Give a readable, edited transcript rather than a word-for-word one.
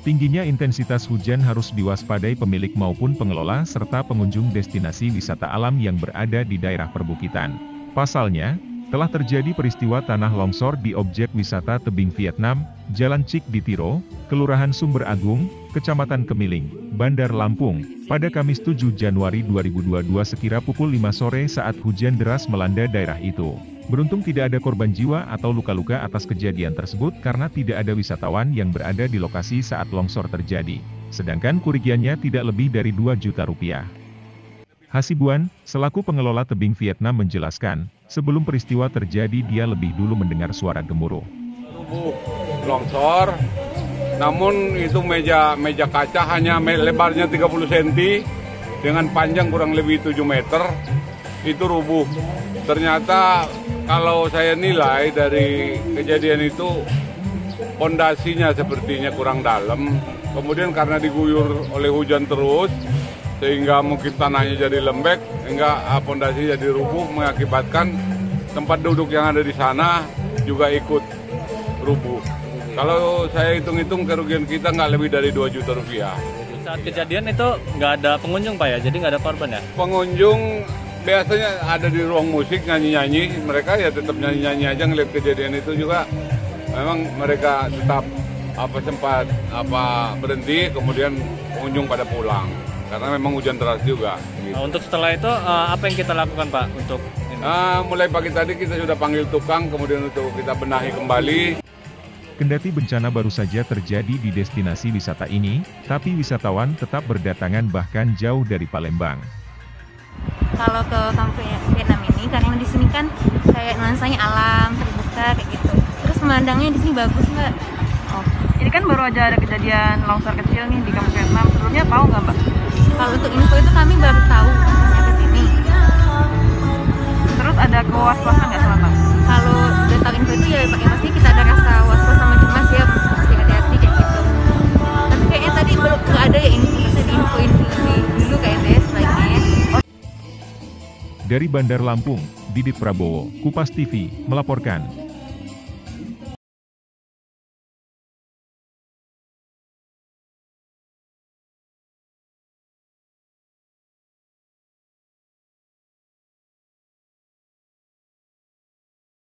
Tingginya intensitas hujan harus diwaspadai pemilik maupun pengelola serta pengunjung destinasi wisata alam yang berada di daerah perbukitan. Pasalnya, telah terjadi peristiwa tanah longsor di objek wisata tebing Vietnam, Jalan Cik di Tiro, Kelurahan Sumber Agung, Kecamatan Kemiling, Bandar Lampung, pada Kamis 7 Januari 2022 sekira pukul 5 sore saat hujan deras melanda daerah itu. Beruntung tidak ada korban jiwa atau luka-luka atas kejadian tersebut karena tidak ada wisatawan yang berada di lokasi saat longsor terjadi. Sedangkan kerugiannya tidak lebih dari 2 juta rupiah. Hasibuan, selaku pengelola tebing Vietnam menjelaskan, sebelum peristiwa terjadi dia lebih dulu mendengar suara gemuruh. Rubuh longsor, namun itu meja kaca hanya lebarnya 30 cm dengan panjang kurang lebih 7 meter, itu rubuh. Ternyata kalau saya nilai dari kejadian itu, pondasinya sepertinya kurang dalam, kemudian karena diguyur oleh hujan terus, sehingga mungkin tanahnya jadi lembek, hingga pondasi jadi rubuh, mengakibatkan tempat duduk yang ada di sana juga ikut rubuh. Kalau saya hitung-hitung kerugian kita nggak lebih dari 2 juta rupiah. Saat kejadian itu nggak ada pengunjung Pak ya, jadi nggak ada korban ya? Pengunjung biasanya ada di ruang musik nyanyi-nyanyi, mereka ya tetap nyanyi-nyanyi aja ngeliat kejadian itu juga. Memang mereka tetap sempat berhenti, kemudian pengunjung pada pulang karena memang hujan deras juga. Gitu. Nah, untuk setelah itu apa yang kita lakukan Pak untuk ini? Mulai pagi tadi kita sudah panggil tukang, kemudian untuk kita benahi kembali. Kendati bencana baru saja terjadi di destinasi wisata ini, tapi wisatawan tetap berdatangan bahkan jauh dari Palembang. Kalau ke kampung Vietnam ini, karena di sini kan kayak nuansanya alam, terbuka kayak gitu. Terus memandangnya di sini bagus Mbak. Oh, ini kan baru aja ada kejadian longsor kecil nih di kampung Vietnam. Sebelumnya tahu nggak Mbak? Kalau untuk info itu kami baru tahu ke sini. Terus ada kewas-wasan nggak selama? Kalau udah tahu info itu ya pasti kita ada rasa was-was sama cemas ya, pasti hati-hati kayak gitu. Tapi kayaknya tadi belum ada ya info, bisa diinfoin dulu kayaknya sebaiknya. Dari Bandar Lampung, Didit Prabowo, Kupas TV, melaporkan.